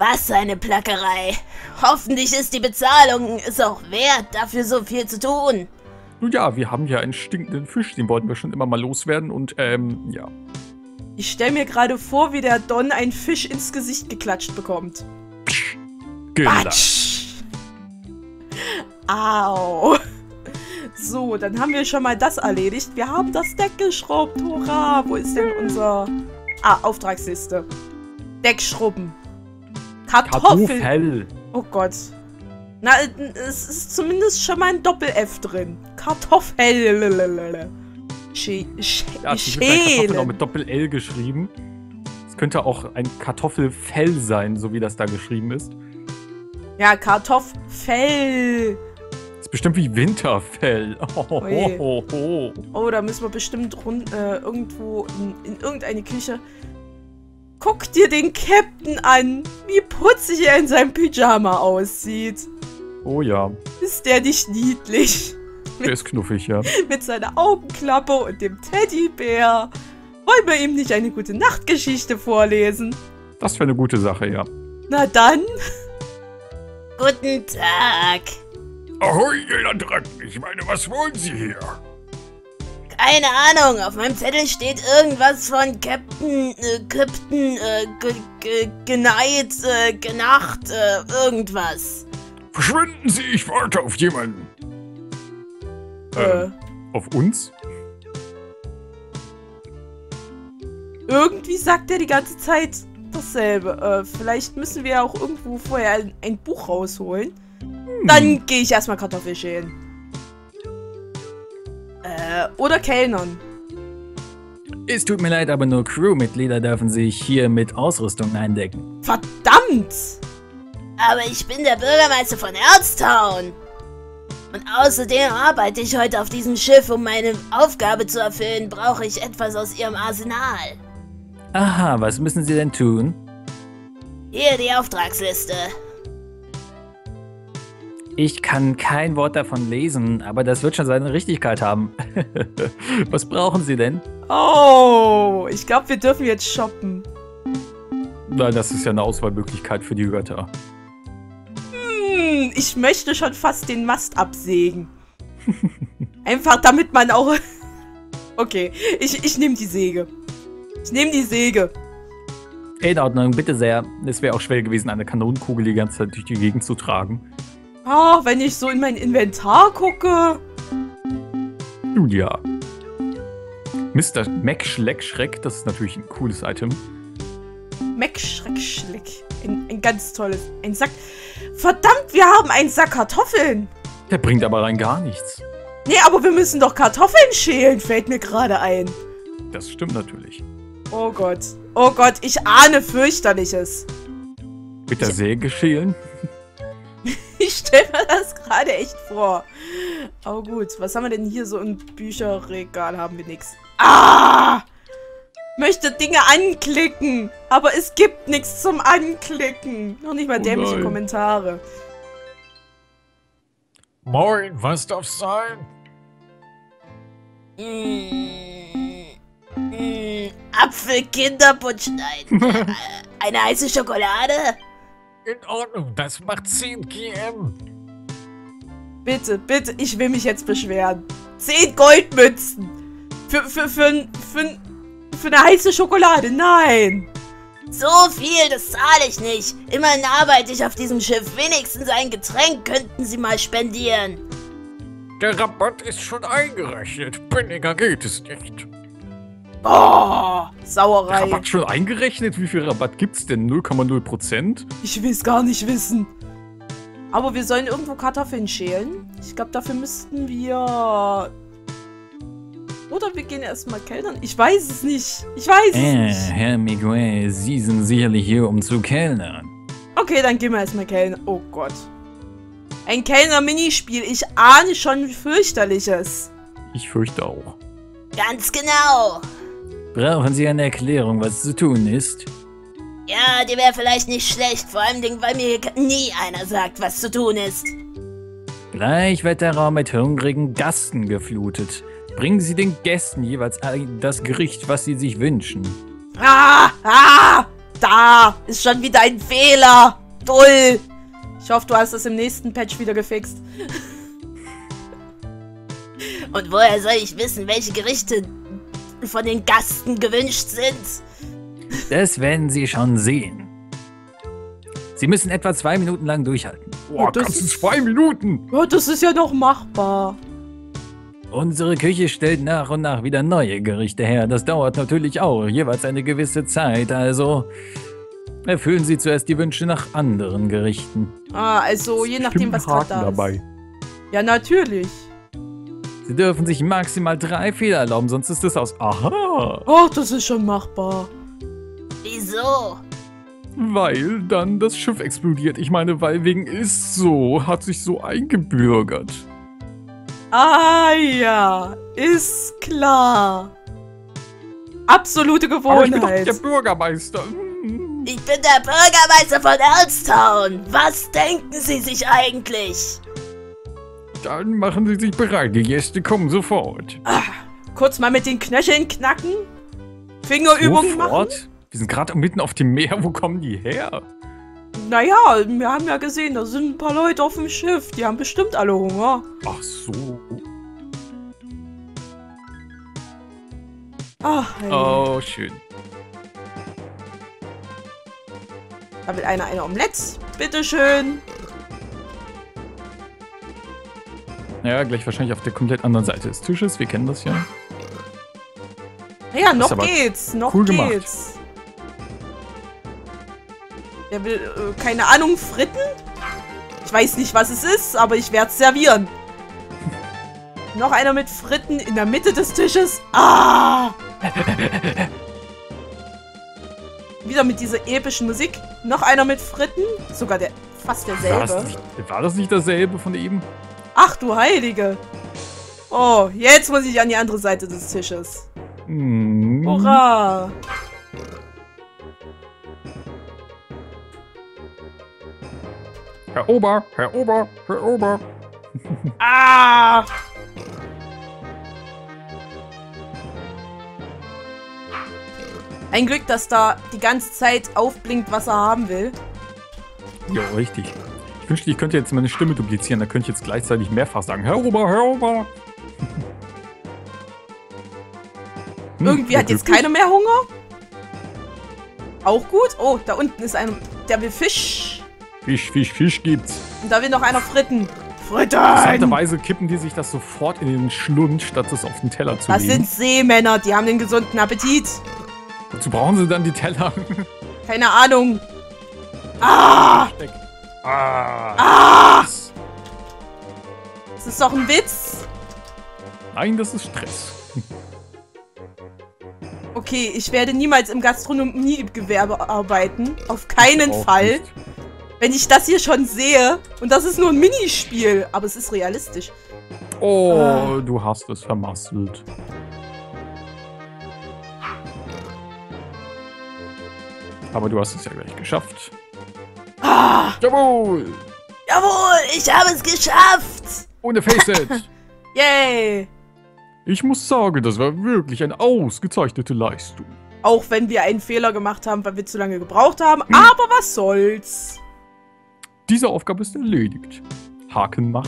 Was eine Plackerei. Hoffentlich ist die Bezahlung es auch wert, dafür so viel zu tun. Nun ja, wir haben ja einen stinkenden Fisch, den wollten wir schon immer mal loswerden und, ja. Ich stelle mir gerade vor, wie der Don einen Fisch ins Gesicht geklatscht bekommt. Batsch! Au! So, dann haben wir schon mal das erledigt. Wir haben das Deck geschrubbt. Hurra! Wo ist denn unser... Auftragsliste. Deck schrubben. Kartoffel. Oh Gott. Na, es ist zumindest schon mal ein Doppel-F drin. Kartoffel. Ja, Kartoffel auch mit Doppel-L geschrieben. Es könnte auch ein Kartoffelfell sein, so wie das da geschrieben ist. Ja, Kartoffelfell. Ist bestimmt wie Winterfell. Oh, da müssen wir bestimmt irgendwo in irgendeine Küche. Guck dir den Captain an, wie putzig er in seinem Pyjama aussieht. Oh ja. Ist der nicht niedlich? Der ist knuffig, ja. Mit seiner Augenklappe und dem Teddybär. Wollen wir ihm nicht eine gute Nachtgeschichte vorlesen? Das wäre eine gute Sache, ja. Na dann. Guten Tag. Ahoi, ihr Landratten. Ich meine, was wollen Sie hier? Keine Ahnung, auf meinem Zettel steht irgendwas von Captain, geneigt, genacht, irgendwas. Verschwinden Sie, ich warte auf jemanden. Auf uns? Irgendwie sagt er die ganze Zeit dasselbe. Vielleicht müssen wir auch irgendwo vorher ein Buch rausholen. Dann gehe ich erstmal Kartoffel schälen. Oder Kellnern. Es tut mir leid, aber nur Crewmitglieder dürfen sich hier mit Ausrüstung eindecken. Verdammt! Aber ich bin der Bürgermeister von Erztown. Und außerdem arbeite ich heute auf diesem Schiff, um meine Aufgabe zu erfüllen, brauche ich etwas aus Ihrem Arsenal. Aha, was müssen Sie denn tun? Hier die Auftragsliste. Ich kann kein Wort davon lesen, aber das wird schon seine Richtigkeit haben. Was brauchen Sie denn? Oh, ich glaube, wir dürfen jetzt shoppen. Nein, das ist ja eine Auswahlmöglichkeit für die Götter. Ich möchte schon fast den Mast absägen. Einfach damit man auch... Okay, ich nehme die Säge. Ich nehme die Säge. In Ordnung, bitte sehr. Es wäre auch schwer gewesen, eine Kanonenkugel die ganze Zeit durch die Gegend zu tragen. Ah, wenn ich so in mein Inventar gucke. Nun ja. Mr. Mac Schleck Schreck, das ist natürlich ein cooles Item. Mac Schreck Schleck. Ein ganz tolles. Ein Sack. Verdammt, wir haben einen Sack Kartoffeln. Der bringt aber rein gar nichts. Nee, aber wir müssen doch Kartoffeln schälen, fällt mir gerade ein. Das stimmt natürlich. Oh Gott. Oh Gott, ich ahne fürchterliches. Mit der Säge schälen? Ich stelle mir das gerade echt vor. Aber gut, was haben wir denn hier so im Bücherregal? Haben wir nichts. Ah! Möchte Dinge anklicken, aber es gibt nichts zum Anklicken. Noch nicht mal dämliche Kommentare. Moin, was darf's sein? Apfel-Kinderpunsch-Nein. Eine heiße Schokolade? In Ordnung, das macht 10 GM. Bitte, bitte, ich will mich jetzt beschweren. 10 Goldmünzen. Für eine heiße Schokolade, nein. So viel, das zahle ich nicht. Immerhin arbeite ich auf diesem Schiff. Wenigstens ein Getränk könnten Sie mal spendieren. Der Rabatt ist schon eingerechnet. Billiger geht es nicht. Oh, Sauerei. Rabatt schon eingerechnet? Wie viel Rabatt gibt's denn? 0,0%? Ich will es gar nicht wissen. Aber wir sollen irgendwo Kartoffeln schälen. Ich glaube, dafür müssten wir... Oder wir gehen erstmal kellnern. Ich weiß es nicht. Ich weiß es nicht. Herr Miguel, Sie sind sicherlich hier, um zu kellnern. Okay, dann gehen wir erstmal kellnern. Oh Gott. Ein Kellner-Minispiel. Ich ahne schon fürchterliches. Ich fürchte auch. Ganz genau. Brauchen Sie eine Erklärung, was zu tun ist? Ja, die wäre vielleicht nicht schlecht. Vor allem, weil mir hier nie einer sagt, was zu tun ist. Gleich wird der Raum mit hungrigen Gasten geflutet. Bringen Sie den Gästen jeweils das Gericht, was sie sich wünschen. Da! Ah, ist schon wieder ein Fehler. Toll. Ich hoffe, du hast das im nächsten Patch wieder gefixt. Und woher soll ich wissen, welche Gerichte von den Gasten gewünscht sind? Das werden Sie schon sehen. Sie müssen etwa 2 Minuten lang durchhalten. Boah, das ganze ist- 2 Minuten. Ja, das ist ja noch machbar. Unsere Küche stellt nach und nach wieder neue Gerichte her. Das dauert natürlich auch jeweils eine gewisse Zeit, also erfüllen Sie zuerst die Wünsche nach anderen Gerichten. Ah, also je nachdem, was gerade da ist. dabei. Ja, natürlich. Sie dürfen sich maximal 3 Fehler erlauben, sonst ist es aus. Aha! Oh, das ist schon machbar. Wieso? Weil dann das Schiff explodiert. Ich meine, weil wegen ist so, hat sich so eingebürgert. Ah ja, ist klar. Absolute Aber ich bin doch Gewohnheit. der Bürgermeister. Ich bin der Bürgermeister von Earthstown. Was denken Sie sich eigentlich? Dann machen Sie sich bereit, die Gäste kommen sofort. Kurz mal mit den Knöcheln knacken. Fingerübungen machen. Sofort? Wir sind gerade mitten auf dem Meer, wo kommen die her? Naja, wir haben ja gesehen, da sind ein paar Leute auf dem Schiff. Die haben bestimmt alle Hunger. Ach so. Ach, hey. Oh, schön. Da will einer eine Omelette. Bitteschön. Ja, gleich wahrscheinlich auf der komplett anderen Seite des Tisches. Wir kennen das ja. Ja, noch aber geht's. Noch cool gemacht. geht's. Der will, keine Ahnung, Fritten? Ich weiß nicht, was es ist, aber ich werde es servieren. Noch einer mit Fritten in der Mitte des Tisches. Ah! Wieder mit dieser epischen Musik. Noch einer mit Fritten. Sogar fast derselbe. War das nicht dasselbe von eben? Ach du Heilige. Oh, jetzt muss ich an die andere Seite des Tisches. Hm. Hurra! Herr Ober, Herr Ober, Herr Ober. Ah! Ein Glück, dass da die ganze Zeit aufblinkt, was er haben will. Ja, richtig. Ich wünschte, ich könnte jetzt meine Stimme duplizieren. Da könnte ich jetzt gleichzeitig mehrfach sagen. Herr Ober, Herr Ober. Irgendwie hat jetzt keiner mehr Hunger. Auch gut. Oh, da unten ist einer, der will Fisch. Fisch gibt's. Und da will noch einer Fritten. Fritten! Interessanterweise kippen die sich das sofort in den Schlund, statt es auf den Teller zu Das legen. sind Seemänner, die haben den gesunden Appetit. Wozu brauchen sie dann die Teller? Keine Ahnung. Ah! Steck. Ah! Ah! Das ist doch ein Witz. Nein, das ist Stress. Okay, ich werde niemals im Gastronomiegewerbe arbeiten. Auf keinen Auch Fall. nicht. Wenn ich das hier schon sehe. Und das ist nur ein Minispiel. Aber es ist realistisch. Oh, du hast es vermasselt. Aber du hast es ja gleich geschafft. Ah! Jawohl! Jawohl, ich habe es geschafft. Ohne Faceit! Yay! Ich muss sagen, das war wirklich eine ausgezeichnete Leistung. Auch wenn wir einen Fehler gemacht haben, weil wir zu lange gebraucht haben. Aber was soll's? Diese Aufgabe ist erledigt. Haken nach.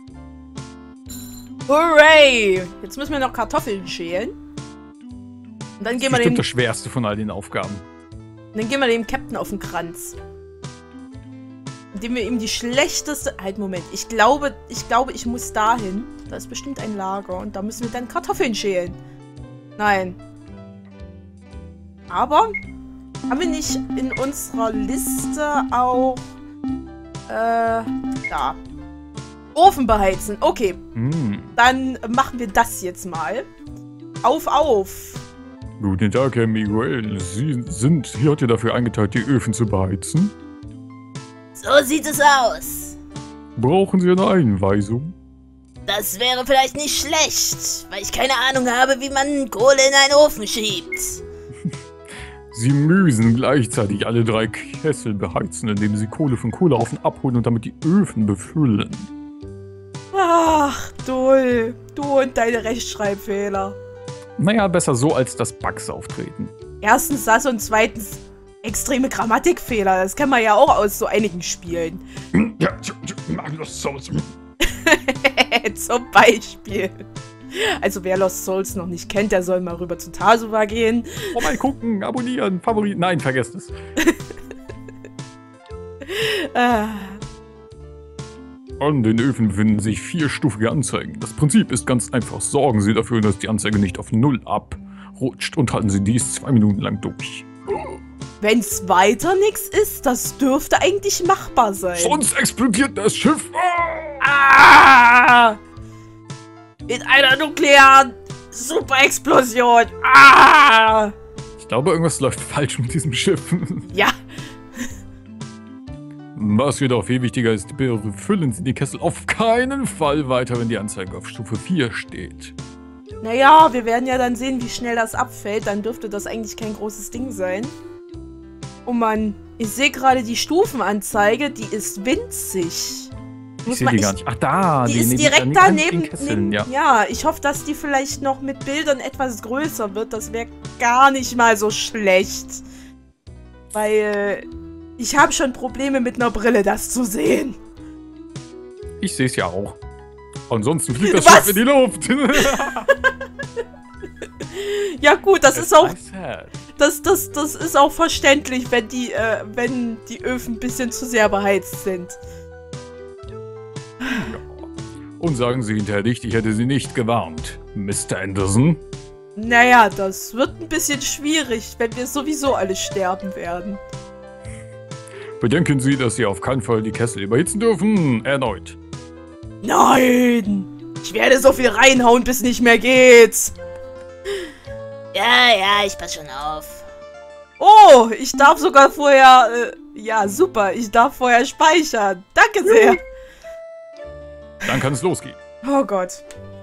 Hooray! Jetzt müssen wir noch Kartoffeln schälen. Und dann gehen wir Bestimmt dem, das schwerste von all den Aufgaben. dann gehen wir dem Captain auf den Kranz. Indem wir ihm die schlechteste... Halt, Moment. Ich glaube, ich muss dahin. Da ist bestimmt ein Lager. Und da müssen wir dann Kartoffeln schälen. Nein. Aber haben wir nicht in unserer Liste auch... da. Ofen beheizen. Okay. Hm. Dann machen wir das jetzt mal. Auf. Guten Tag, Herr Miguel. Sie sind hier heute dafür eingeteilt, die Öfen zu beheizen. So sieht es aus. Brauchen Sie eine Einweisung? Das wäre vielleicht nicht schlecht, weil ich keine Ahnung habe, wie man Kohle in einen Ofen schiebt. Sie müssen gleichzeitig alle 3 Kessel beheizen, indem Sie Kohle von Kohlehaufen abholen und damit die Öfen befüllen. Ach, Dull. Du und deine Rechtschreibfehler. Naja, besser so, als dass Bugs auftreten. Erstens das und zweitens... Extreme Grammatikfehler, das kennen wir ja auch aus so einigen Spielen. Ja, Lost Souls. Zum Beispiel. Also wer Lost Souls noch nicht kennt, der soll mal rüber zu Tasuva gehen. Mal gucken, abonnieren, Favoriten. Nein, vergesst es. An den Öfen befinden sich 4-stufige Anzeigen. Das Prinzip ist ganz einfach. Sorgen Sie dafür, dass die Anzeige nicht auf 0 abrutscht und halten Sie dies 2 Minuten lang durch. Wenn's weiter nichts ist, das dürfte eigentlich machbar sein. Sonst explodiert das Schiff. Ah! In einer nuklearen Superexplosion. Ah! Ich glaube, irgendwas läuft falsch mit diesem Schiff. Ja. Was jedoch viel wichtiger ist, befüllen Sie die Kessel auf keinen Fall weiter, wenn die Anzeige auf Stufe 4 steht. Naja, wir werden ja dann sehen, wie schnell das abfällt. Dann dürfte das eigentlich kein großes Ding sein. Oh Mann, ich sehe gerade die Stufenanzeige, die ist winzig. Ich sehe die gar nicht. Ach, da. Die ist direkt daneben. Kesseln, ja. Ja, ich hoffe, dass die vielleicht noch mit Bildern etwas größer wird. Das wäre gar nicht mal so schlecht. Weil ich habe schon Probleme mit einer Brille, das zu sehen. Ich sehe es ja auch. Ansonsten fliegt das Schiff in die Luft. Ja gut, das ist auch... Das ist auch verständlich, wenn die Öfen ein bisschen zu sehr beheizt sind. Und sagen Sie hinterher nicht, ich hätte Sie nicht gewarnt, Mr. Anderson. Naja, das wird ein bisschen schwierig, wenn wir sowieso alle sterben werden. Bedenken Sie, dass Sie auf keinen Fall die Kessel überhitzen dürfen. Erneut. Nein! Ich werde so viel reinhauen, bis nicht mehr geht. Ja, ich pass schon auf. Oh, ich darf sogar vorher... ja, super. Ich darf vorher speichern. Danke sehr. Dann kann es losgehen. Oh Gott.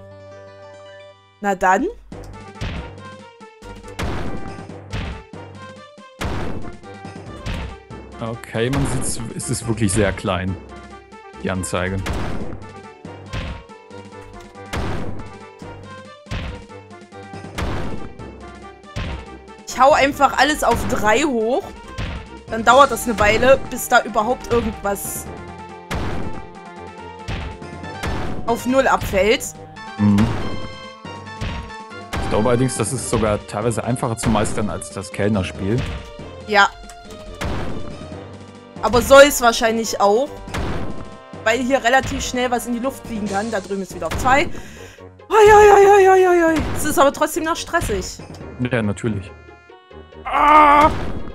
Na dann. Okay, man sieht, es ist wirklich sehr klein. Die Anzeige. Ich hau einfach alles auf 3 hoch. Dann dauert das eine Weile, bis da überhaupt irgendwas auf 0 abfällt. Mhm. Ich glaube allerdings, das ist sogar teilweise einfacher zu meistern als das Kellnerspiel. Ja. Aber soll es wahrscheinlich auch. Weil hier relativ schnell was in die Luft fliegen kann. Da drüben ist wieder auf 2. Es ist aber trotzdem noch stressig. Ja, natürlich. Ah!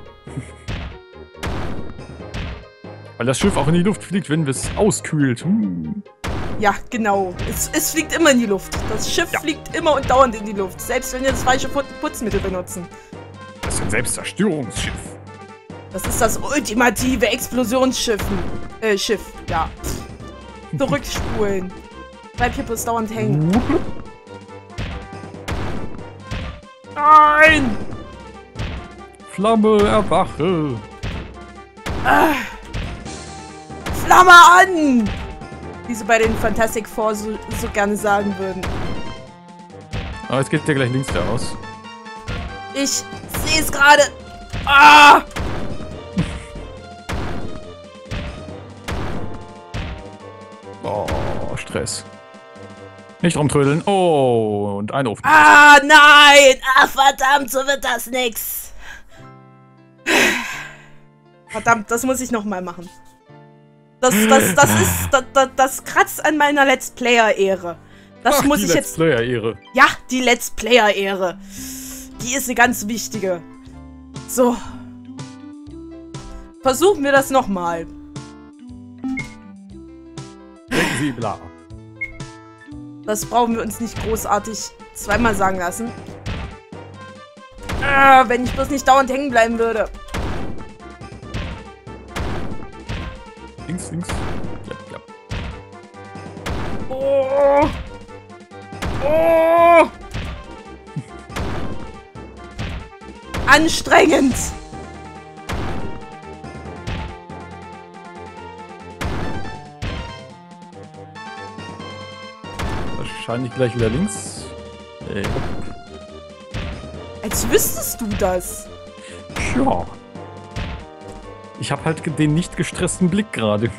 Weil das Schiff auch in die Luft fliegt, wenn es auskühlt. Ja, genau. Es fliegt immer in die Luft. Das Schiff fliegt immer und dauernd in die Luft. Selbst wenn wir das falsche Putzmittel benutzen. Das ist ein Selbstzerstörungsschiff. Das ist das ultimative Explosionsschiff. Schiff, ja. Zurückspulen. Bleib hier bloß dauernd hängen. Nein! Flamme, erwache. Ah. Flamme an! Wie sie bei den Fantastic Four so gerne sagen würden. Aber jetzt geht der gleich links da aus. Ich sehe es gerade. Ah! Oh, Stress. Nicht rumtrödeln. Oh, und ein Ofen. Ah, nein! Ah, verdammt, so wird das nix. Verdammt, das muss ich nochmal machen. Das kratzt an meiner Let's Player-Ehre. Das muss ich jetzt... Die Let's Player-Ehre. Ja, die Let's Player-Ehre. Die ist eine ganz wichtige. So. Versuchen wir das nochmal. Sensibler. Das brauchen wir uns nicht großartig zweimal sagen lassen. Wenn ich bloß nicht dauernd hängen bleiben würde. Links. Klapp. Oh. Oh. Anstrengend. Wahrscheinlich gleich wieder links. Als wüsstest du das. Ja. Ich habe halt den nicht gestressten Blick gerade.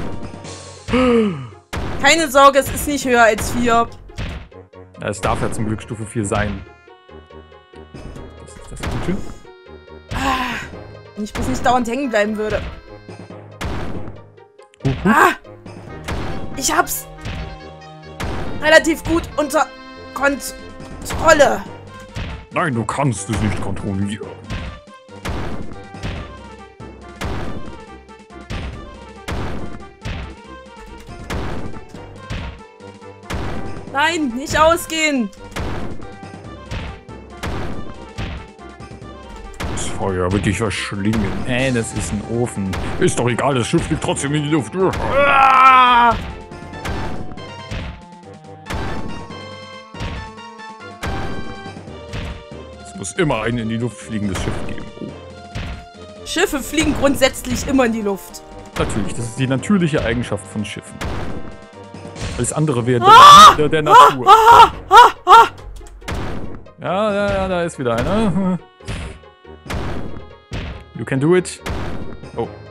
Keine Sorge, es ist nicht höher als 4. Ja, es darf ja zum Glück Stufe 4 sein. Was ist das denn schön? Wenn ich bloß nicht dauernd hängen bleiben würde. Ah! Ich hab's relativ gut unter Kontrolle. Nein, du kannst es nicht kontrollieren. Nein, nicht ausgehen. Das Feuer wird dich verschlingen. Das ist ein Ofen. Ist doch egal, das Schiff fliegt trotzdem in die Luft. Ah! Es muss immer ein in die Luft fliegendes Schiff geben. Oh. Schiffe fliegen grundsätzlich immer in die Luft. Natürlich, das ist die natürliche Eigenschaft von Schiffen. Alles andere wäre der Natur. Ja, da ist wieder einer. You can do it. Oh.